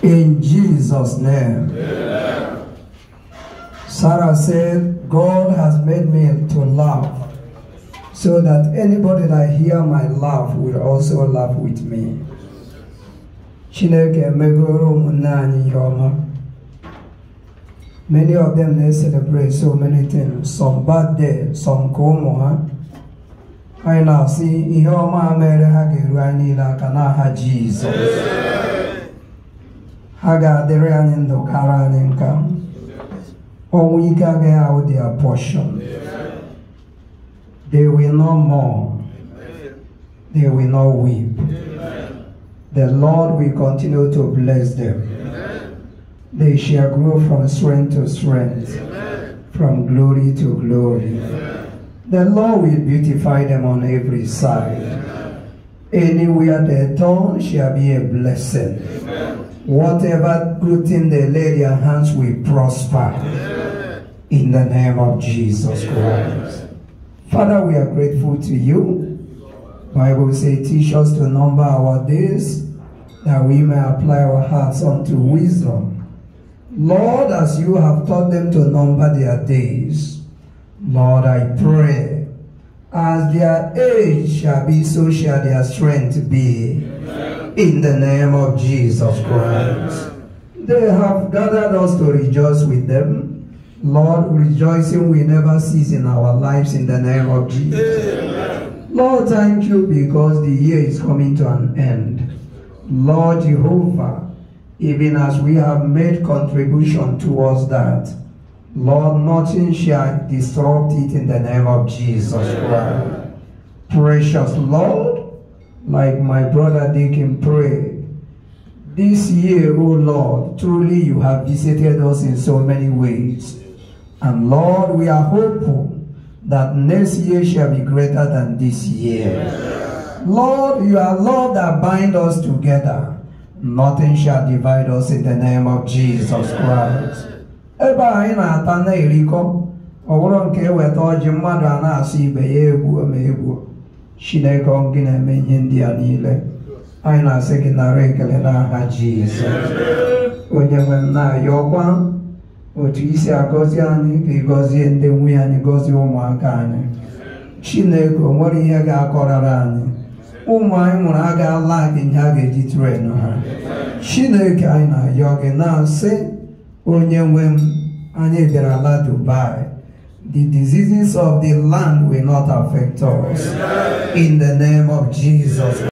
In Jesus' name. Amen. Sarah said, God has made me to laugh, so that anybody that hear my laugh will also laugh with me. Chineke megoro ụmụnne anyị ihe ọma. Many of them, they celebrate so many things. Some birthday, some komo. I now see ihe ọma mere ha ga-eru anyị niile aka n'aha Jizọs. Ha ga-adịrị anyị ndụ kara anyị nka. Ọnwụ ike agaghị ahụ their portion. They will not mourn. They will not weep. The Lord will continue to bless them. They shall grow from strength to strength, from glory to glory. The Lord will beautify them on every side. Anywhere they turn shall be a blessing. Whatever good thing they lay their hands will prosper. In the name of Jesus Christ. Father, we are grateful to you. Bible says, teach us to number our days, that we may apply our hearts unto wisdom. Lord, as you have taught them to number their days, Lord, I pray, as their age shall be, so shall their strength be. Amen. In the name of Jesus Christ. Amen. They have gathered us to rejoice with them. Lord, rejoicing will never cease in our lives in the name of Jesus. Amen. Lord, thank you because the year is coming to an end. Lord Jehovah, even as we have made contribution towards that, Lord, nothing shall disrupt it in the name of Jesus Christ. Precious Lord, like my brother Deacon prayed, this year, O Lord, truly you have visited us in so many ways. And Lord, we are hopeful that next year shall be greater than this year. Lord, you are Lord that bind us together. Nothing shall divide us in the name of Jesus Christ. Ebe anyị na-ata na erikọ, ọwụrụ nke eweta ọjị mmadụ a na-asị ibe ya egwu ma egwu. Chineke ọ gị na-eme ihe ndị a niile. Anyị na-asị gị nara ekele n'aha Jizọs. Onye nwe m na-ayọkwa otu isi agọzi anyị ka ịgọzie ndị nwunye anyị, gọzie ụmụaka anyị. Chineke o nwere ihe ga-akọrara anyị. Ụmụ anyị mụrụ a ga-ala gị ihe a ga-eji tren ha. Chineke anyị na-ayọ gị na-asị onye nwe m, anyị bịara ala Dubai. The diseases of the land will not affect us. In the name of Jesus.